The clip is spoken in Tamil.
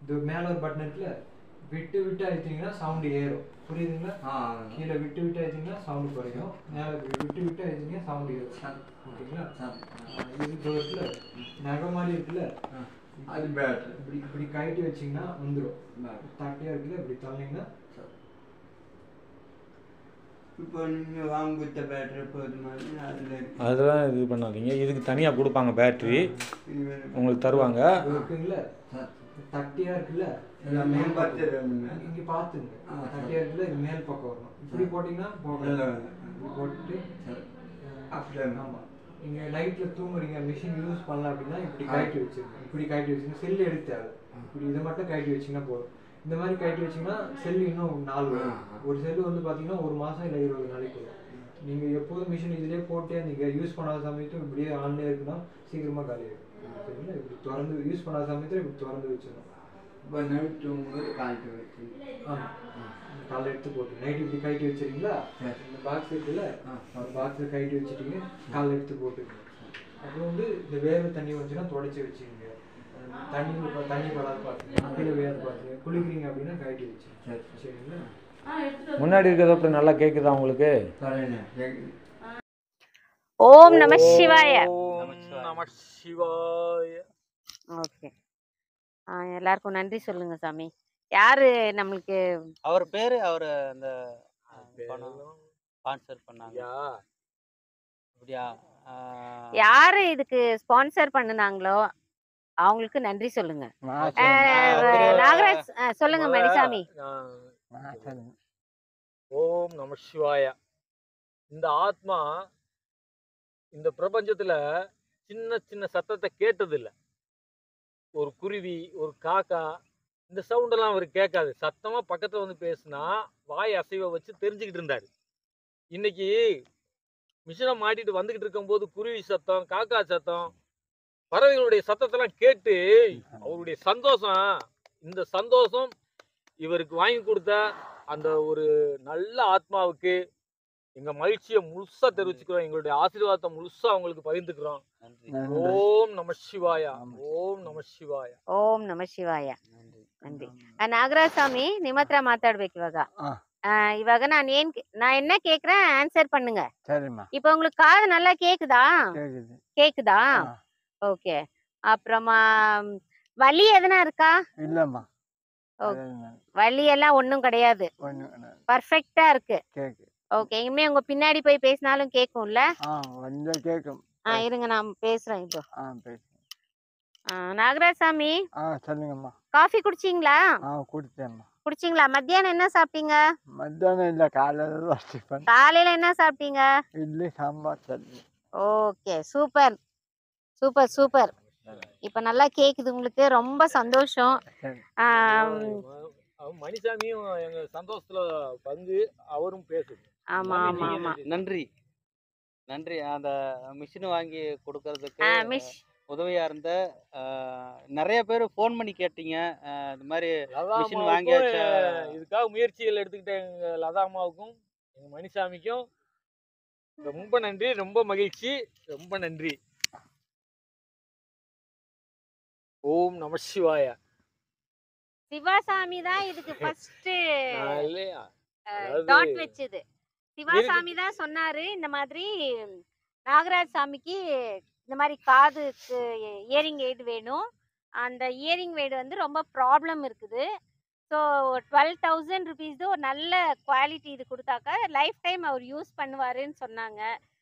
இது மேலே ஒரு பட்டன் இருக்குல்ல, விட்டு விட்டு அழுத்திங்கன்னா சவுண்டு ஏறும். புரியுதுங்களா? கீழே விட்டு விட்டு அழுத்திங்கன்னா சவுண்டு குறையும், மேலே விட்டு விட்டு அழுத்திங்கன்னா சவுண்டு ஏறும். ஓகேங்களா? இது இருக்குல்ல, நகை மாதிரி இருக்குல்ல, அது பேட்டரி இப்படி இப்படி கழட்டி வச்சிங்கன்னா வந்துடும். தட்டையாக இருக்குல்ல, இப்படி தள்ளிங்கன்னா இப்போ நீங்கள் வாங்க கொடுத்த பேட்டரி போது மாதிரி அதெல்லாம் இது பண்ணாதீங்க. இதுக்கு தனியாக கொடுப்பாங்க பேட்ரி, உங்களுக்கு தருவாங்க. இருக்குங்களா, தட்டியாக இருக்குல்ல, மேல் பக்கம் இங்கே பார்த்துங்க. தட்டியாக இருக்குல்ல, இது மேல் பக்கம் வரணும். இப்படி போட்டிங்கன்னா போகல, இப்படி போட்டுட்டு அப்படியே. ஆமாம், நீங்கள் நைட்டில் தூங்குறீங்க, மிஷின் யூஸ் பண்ணலாம் அப்படின்னா இப்படி கழட்டி வச்சுருங்க. இப்படி கழட்டி வச்சுங்க, செல்லு எடுத்து தேவை. இப்படி இதை மட்டும் கழட்டி வச்சிங்கன்னா போதும். இந்த மாதிரி கழட்டி வச்சிங்கன்னா செல்லு இன்னும் 4 வரும். ஒரு செல்லு வந்து பார்த்தீங்கன்னா 1 மாதம் இல்லை 20 நாளைக்கு வரும். நீங்கள் எப்போதும் மிஷின் இதிலே போட்டு நீங்கள் யூஸ் பண்ணாத சமயத்தில் இப்படியே ஆன்லேயே இருக்குன்னா சீக்கிரமாக காலியாகிடும். சரிங்களா? இப்படி திறந்து யூஸ் பண்ணாத சமயத்தில் இப்படி திறந்து வச்சிடணும். இப்போ நைட் தூங்கும்போது கழட்டி வச்சு, ஆமாம், காலைல எடுத்து போட்டு நைட்டு இப்படி கழட்டி வச்சுருங்களா, இந்த பாக்ஸ் இருக்குல்ல, அந்த பாக்ஸில் கழட்டி வச்சுட்டீங்க, காலைல எடுத்து போட்டுக்கணும். அப்புறம் வந்து இந்த வேர்வை தண்ணி வந்துச்சுன்னா தொடச்சி வச்சுக்கோங்க. தண்ணி தண்ணி படாது பார்த்துங்க, கீழே வேறு பார்த்துங்க. குளிக்கிறீங்க அப்படின்னா கழட்டி வச்சு. சரிங்களா? முன்னாடி இருக்கிறத அப்புறம் நல்லா கேட்குதா உங்களுக்கு? ஓம் நம சிவாய. நம சிவாய. ஓகே, எல்லாருக்கும் நன்றி சொல்லுங்க சாமி. யாரு நம்மளுக்கு அவர் பேரு? அவர் அந்த பணம் ஸ்பான்சர் பண்ணாங்க அப்படியா? யாரு இதுக்கு ஸ்பான்சர் பண்ணுனாங்களோ அவங்களுக்கு நன்றி சொல்லுங்க. நாகராஜ் சொல்லுங்க மணிசாமி. ஓம் நம சிவாய. இந்த ஆத்மா இந்த பிரபஞ்சத்துல சின்ன சின்ன சத்தத்தை கேட்டதில்லை. ஒரு குருவி, ஒரு காக்கா, இந்த சவுண்டெல்லாம் அவர் கேட்காது. சத்தமா பக்கத்துல வந்து பேசுனா வாய் அசைவை வச்சு தெரிஞ்சுக்கிட்டு இருந்தாரு. இன்னைக்கு மிஷினை மாட்டிட்டு வந்துகிட்டு இருக்கும் போது குருவி சத்தம், காக்கா சத்தம், பறவைகளுடைய சத்தத்தெல்லாம் கேட்டு அவருடைய சந்தோஷம், இந்த சந்தோஷம் இவருக்கு வாங்கி கொடுத்த அந்த ஒரு நல்ல ஆத்மாவுக்கு எங்க மகிழ்ச்சியை முழுசா தெரிவிச்சுக்கிறோம். எங்களுடைய ஆசீர்வாதத்தை முழுசா அவங்களுக்கு பகிர்ந்துக்கிறோம். ஓம் நம சிவாயா. ஓம் நம சிவாಯ. ಓಂ ನಮ ಶಿವಾಯ. ನನ್ರಿ ನಾಗರಾಜ್ ಸ್ವಾಮಿ ನಿಮ್ಮ ಹತ್ರ ಮಾತಾಡ್ಬೇಕು ಇವಾಗ. இವಾಗ நான் என்ன கேக்குறேன் ஆன்சர் பண்ணுங்க. சரிம்மா. இப்போ உங்களுக்கு காது நல்லா கேக்குதா? கேக்குதா? ஓகே. அப்புறமா வலி எதனா இருக்கா? இல்லம்மா, வலி எல்லாம் ஒண்ணும் கிடையாது, பர்ஃபெக்ட்டா இருக்கு. ஓகே, இனிமே உங்க பின்னாடி போய் பேசினாலும் கேக்கும்ல? கேக்கும். இருங்க நான் பேசுறேன் இப்போ. நாகராஜ் சாமி சொல்லுங்கம்மா. காஃபி குடிச்சீங்களா? குடிச்சேம்மா. குடிச்சீங்களா? மத்தியானம் என்ன சாப்பிட்டீங்க? மத்தியானம் இல்ல, காலையில என்ன சாப்பிட்டீங்க? Idli sambar chutney. Okay, super super super. இப்ப நல்லா கேக்குது உங்களுக்கு, ரொம்ப சந்தோஷம். மணிசாமியும் எங்க சந்தோஷத்துல பங்கு, அவரும் பேசுது. ஆமா ஆமா ஆமா. நன்றி நன்றி. அந்த மிஷின் வாங்கி கொடுக்கறதுக்கு உதவியா இருந்த நிறைய பேர் ஃபோன் பண்ணி கேட்டீங்க. இந்த மாதிரி மிஷின் வாங்கியாச்சா, இதுக்காக முயற்சிகள் எடுத்துக்கிட்ட எங்க லதா அம்மாவுக்கும் எங்க மணிசாமிக்கும் ரொம்ப நன்றி, ரொம்ப மகிழ்ச்சி, ரொம்ப நன்றி. ஓம் நம சிவாய. சிவாசாமி தான் இதுக்கு ஃபர்ஸ்ட் டாட் வெச்சது. சிவாசாமி தான் சொன்னாரு இந்த மாதிரி நாகராஜ் சாமிக்கு இந்த மாதிரி காதுக்கு இயரிங் எய்டு வேணும். அந்த இயரிங் எய்டு வந்து ரொம்ப ப்ராப்ளம் இருக்குது. ஸோ 12,000 ருபீஸ் ஒரு நல்ல குவாலிட்டி இது கொடுத்தாக்கா லைஃப் டைம் அவர் யூஸ் பண்ணுவாருன்னு சொன்னாங்க.